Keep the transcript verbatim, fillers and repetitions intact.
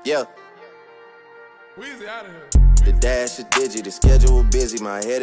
Yeah. Weezy out of here. The dash is digi, the schedule busy, my head